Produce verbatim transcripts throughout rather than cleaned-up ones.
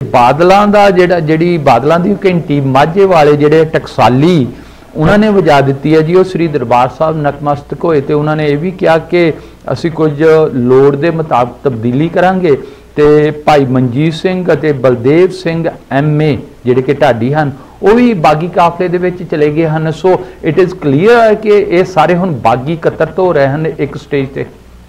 बादलों का जिहड़ा जिहड़ी बादलों की घंटी माझे वाले जिहड़े टकसाली उन्होंने वजा दी है जी। वो श्री दरबार साहब नतमस्तक होए तो उन्होंने ये भी कहा कि असी कुछ लोड़ के मुताबिक तब्दीली करांगे। तो भाई मनजीत सिंह अते बलदेव सिंह एम ए जिहड़े कि ढाडी हैं वो भी बागी काफले दे विच चले गए हैं। सो इट इज़ क्लीयर है कि ये सारे हुण बागी एकत्रित हो रहे हैं एक स्टेज पर।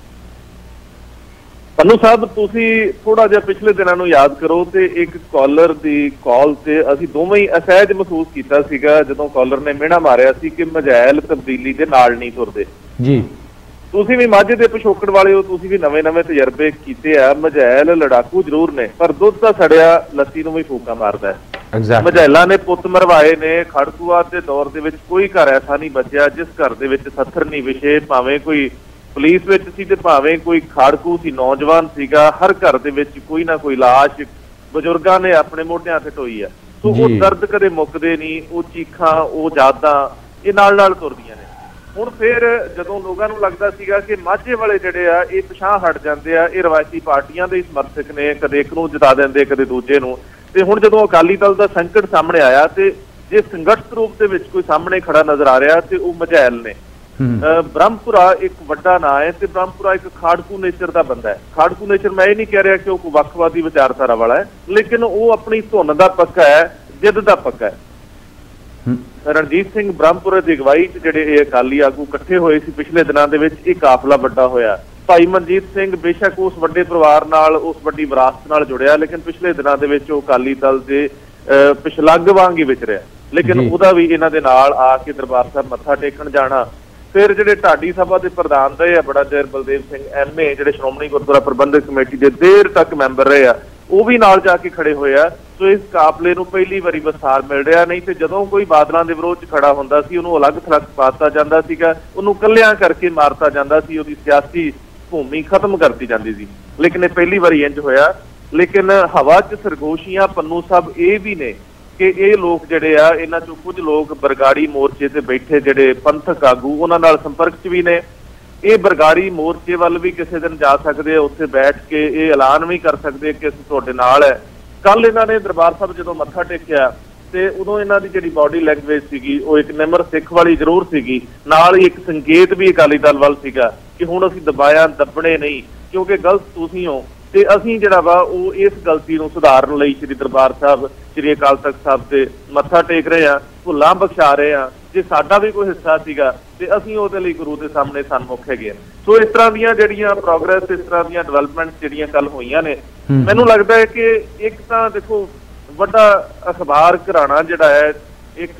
पन्नू साहब तुसी थोड़ा जिहा पिछले दिनों नूं याद करो तो एक कॉलर की कॉल से असीं दोवें ही असहज महसूस किया सीगा जदों कॉलर ने मिहणा मारिया सी कि मजैल तब्दीली दे नाल नहीं तुरदे जी। तुसी भी माझे दे पिछोकड़ वाले हो, तुसी भी नवे नवे तजर्बे कीते आ। मजैल लड़ाकू जरूर ने पर दुध तां सड़िया लस्सी नूं भी फूका मारदा है। exactly. मजैला ने पुत मरवाए ने। खड़कूआ के दौर दे विच कोई घर ऐसा नहीं बचिया जिस घर दे विच सत्थर नहीं विछे, भावें कोई पुलिस विच सी ते भावें कोई खाड़कू सी, नौजवान सीगा। हर घर दे विच कोई ना कोई लाश बजुर्गां ने अपने मोढियां ते ढोई है। सो वो दर्द कदे मुकदे नहीं, वो चीखां वो यादां ये नाल नाल तुरदियां ने। हुण फिर जदों लोकां नूं लगदा सीगा कि माझे वाले जिहड़े आ ये पिछां हट जांदे आ, ये रवायती पार्टियां दे समर्थक ने, कदे एक नूं जिता दिंदे कदे दूजे नूं। ते हुण जदों अकाली दल दा संकट सामने आया ते जे संघर्ष रूप दे विच कोई सामने खड़ा नज़र आ रहा ते वो मजैल ने। ब्रह्मपुरा एक वड्डा ना है ते ब्रह्मपुरा एक खाड़कू नेचर का बंदा है। खाड़कू नेचर मैं ये नहीं कह रहा कि वो वक्खवादी विचारधारा वाला है, लेकिन वो अपनी धुन का पक्का है, जिद का पक्का है। रणजीत सिंह ब्रह्मपुरा की अगवाई च जिहड़े अकाली आगू इकट्ठे होए सी पिछले दिनों के विच एक काफला वड्डा होया। भाई मनजीत सिंह बेशक उस वड्डे परिवार नाल उस वड्डी विरासत नाल जुड़िया, लेकिन पिछले दिनों के विच वो अकाली दल के पिछलग वांग ही विचरिया। लेकिन उहदा भी इन्हां दे नाल आके दरबार साहब मत्था टेकण जाना। फिर जिहड़े ढाडी सभा के प्रधान रहे आ बड़ा देर बलदेव सिंह एम ए जिहड़े श्रोमणी गुरुद्वारा प्रबंधक कमेटी के देर तक मैंबर रहे आ, वो भी नाल जाके खड़े होए आ। सो इस काफले नूं पहली वारी वसार मिल रहा। नहीं तो जदों कोई बादलों के विरोध च खड़ा हुंदा सी उहनूं अलग थलग पाता जांदा सीगा, उहनूं कल्लियां करके मारता जांदा सी, उहदी सियासी भूमि खत्म करती जाती सी। लेकिन ये पहली वारी इंज होया। लेकिन हवा च सरगोशियां पन्नू साहब ये भी ने कि ये लोग जिहड़े आ इन्हां चों कुछ लोग बरगाड़ी मोर्चे ते बैठे जिहड़े पंथक आगू उन्हां नाल संपर्क च भी ने। ये बरगाड़ी मोर्चे वाल भी किसी दिन जा सकते हैं, उत्थे बैठ के ये ऐलान भी कर सकते कि असीं तुहाडे नाल है। कल इन्हां ने दरबार साहब जदों मत्था टेकिया ते उदों इन्हां दी जिहड़ी बॉडी लैंगुएज सीगी वो एक निमर सिख वाली जरूर सीगी, नाल ही एक संकेत भी अकाली दल वाल सीगा कि हुण असीं दबाया दबणे नहीं, क्योंकि गलत तुसीं हो ते असीं जिहड़ा वा वो इस गलती नूं सुधारन लई श्री दरबार साहब श्री अकाल तख्त साहब से मत्था टेक रहे हैं, भुल्लां बख्शा रहे हैं। जे साडा भी कोई हिस्सा सीगा ते असीं उहदे लई गुरु दे सामने सन्मुख हैगे। सो इस तरह दीयां जिहड़ियां प्रोग्रेस इस तरह दीयां डेवलपमेंट जिहड़ियां कल होईयां ने, मैनूं लगदा है कि एक तां देखो वड्डा अखबार घराना जिहड़ा है एक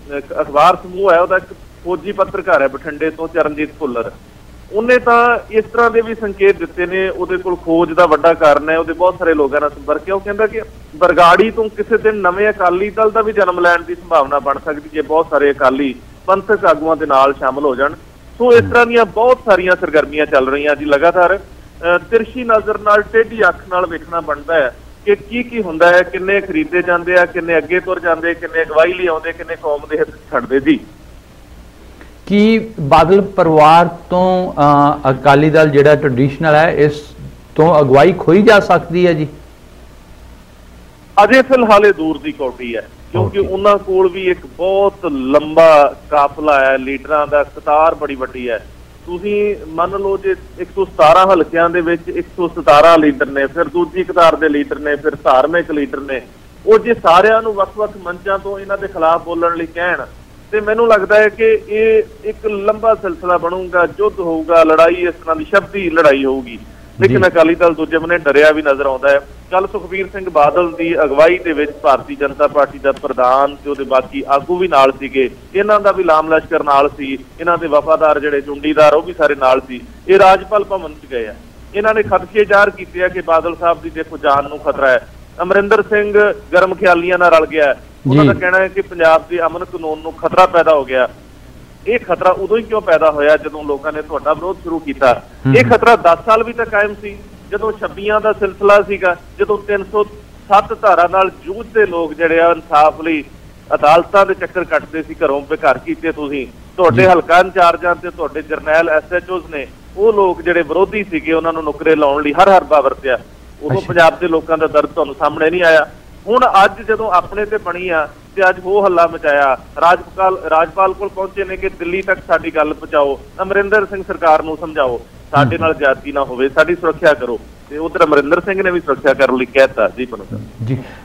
अखबार समूह है, उहदा एक फौजी पत्रकार है बठिंडे तो चरणजीत भुल्लर, उन्हें तो इस तरह के भी संकेत दिते ने। उहदे कोल खोज का वड्डा कारण है, उहदे बहुत सारे लोगों नाल संपर्क है। वो कहंदा कि बरगाड़ी तो किसी दिन नवे अकाली दल का भी जन्म लैण की संभावना बन सकती है, बहुत सारे अकाली पंथक आगुआं दे नाल शामिल हो जाण। सो इस तरह दीयां बहुत सारियां सरगर्मियां चल रही जी लगातार। तिरछी नज़र नाल टेढ़ी अख नाल वेखना बनता है कि की की हुंदा है, किन्ने खरीदे जांदे आ, किन्ने अगे तुर जांदे, किन्ने अगवाई लई आउंदे, किन्ने कौम दे हित छड्डदे जी। कि बादल परिवार तो अकाली दल जिहड़ा ट्रेडिशनल है इस तो अगवाई खोई जा सकती है जी? अजे फिलहाल दूर की कोटी है, क्योंकि उन्हां कोल भी एक बहुत लंबा काफला है, लीडरां दा कतार बड़ी वड्डी है। तुसीं मन लो जे एक सौ सतारा हलकियां दे विच एक सौ सतारा लीडर ने, फिर दूजी कतार दे लीडर ने, फिर धार्मिक लीडर ने, वो जे सारियां नूं वख-वख मंचां तो इन्हां दे खिलाफ बोलण लई कहण ते मैनूं लगदा है कि ये एक लंबा सिलसिला बनूगा, युद्ध होगा, लड़ाई इस तरह की शब्दी लड़ाई होगी। लेकिन अकाली दल दूजे बने डरिया भी नजर आता है। कल सुखबीर सिंह बादल की अगवाई दे विच भारतीय जनता पार्टी का प्रधान ते उहदे बाकी आगू भी नाल सीगे, इन्हां दा भी लाम लश्कर नाल सी, इन्हां दे वफादार जिहड़े चुंडीदार वो भी सारे नाल सी। ये राजपाल भवन च गए हैं, इन्हां ने खदशे ज़ाहिर कीते कि बादल साहब की देखो जान नूं खतरा है। अमरिंदर सिंह गर्म ख्यालियां नाल रल गया, उन्होंने कहना है कि पंजाब के अमन कानून नूं खतरा पैदा हो गया। ये खतरा उदों ही क्यों पैदा होया जदों लोगों ने तुहाडा विरोध शुरू किया। ये खतरा दस साल भी तो कायम सी, जदों छब्बियां का सिलसिला सीगा, जदों तीन सौ सत्त धारा नाल जूझते लोग जिहड़े आ इंसाफ लई अदालतां दे चक्कर कटदे सी, घरों बेघर कीते तुसीं, तुहाडे हलका इंचार्जां ते तुहाडे जरनैल एस एच ओज़ ने वो लोग जिहड़े विरोधी सीगे उन्हां नूं नुकरे लाउण लई हर हरबा वरतिया। उदों पंजाब के लोगों का दर्द तुहानूं सामने नहीं आया। ਹੁਣ ਅੱਜ ਜਦੋਂ ਆਪਣੇ ਤੇ ਬਣੀ ਆ ਤੇ ਅੱਜ ਹੋ ਹੱਲਾ ਮਚਾਇਆ, ਰਾਜਪਾਲ ਰਾਜਪਾਲ ਕੋਲ ਪਹੁੰਚੇ ਨੇ ਕਿ ਦਿੱਲੀ ਤੱਕ ਸਾਡੀ ਗੱਲ ਪਹੁੰਚਾਓ, ਅਮਰਿੰਦਰ ਸਿੰਘ ਸਰਕਾਰ ਨੂੰ ਸਮਝਾਓ ਸਾਡੇ ਨਾਲ ਜ਼ਿਆਦਤੀ ਨਾ ਹੋਵੇ, ਸਾਡੀ ਸੁਰੱਖਿਆ ਕਰੋ। ਤੇ ਉਧਰ ਅਮਰਿੰਦਰ ਸਿੰਘ ਨੇ ਵੀ ਸੁਰੱਖਿਆ ਕਰਨ ਲਈ ਕਹਿਤਾ। ਜੀ ਪਨੂ ਜੀ।